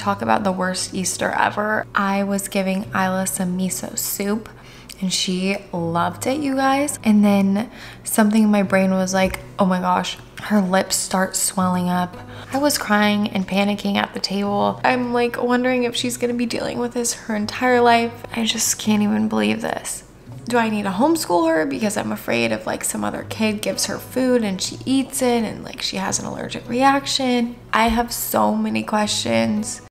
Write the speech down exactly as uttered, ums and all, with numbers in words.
talk about the worst Easter ever. I was giving Isla some miso soup and she loved it, you guys. And then something in my brain was like, oh my gosh, her lips start swelling up. I was crying and panicking at the table. I'm like wondering if she's gonna be dealing with this her entire life. I just can't even believe this. Do I need to homeschool her because I'm afraid if like some other kid gives her food and she eats it and like she has an allergic reaction? I have so many questions.